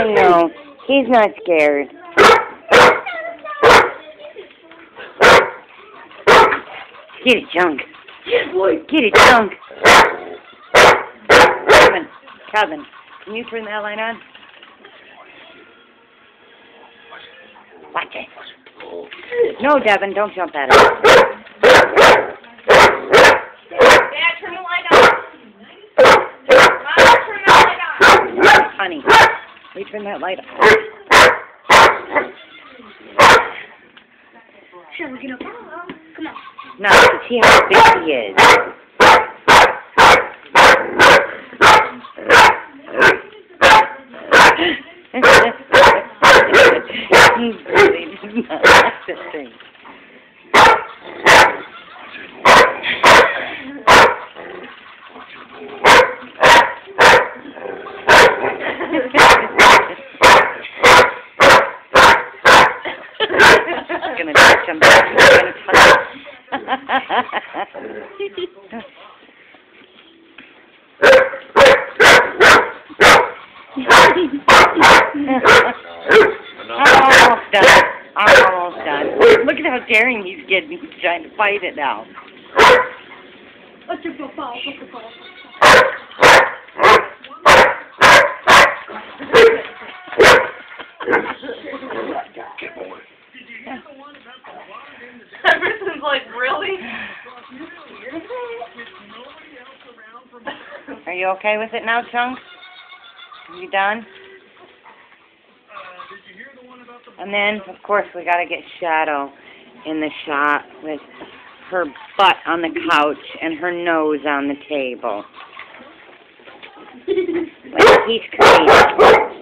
I know. He's not scared. Get it, Chunk. Yeah, boy. Get it, Chunk. Kevin, can you turn that light on? Watch it. No, Devin, don't jump at it. Dad, turn the light on. Mom, turn the light on. Honey, will you turn that light on? Sure, we're gonna follow. Come on. No, see how big he is. He really did not like this thing. Gonna touch him. Gonna touch him. I'm almost done. Look at how daring he's getting. He's trying to fight it now. What's your football? Everything's like, really? Are you okay with it now, Chunk? Are you done? And then, of course, we got to get Shadow in the shot with her butt on the couch and her nose on the table. Like, he's crazy.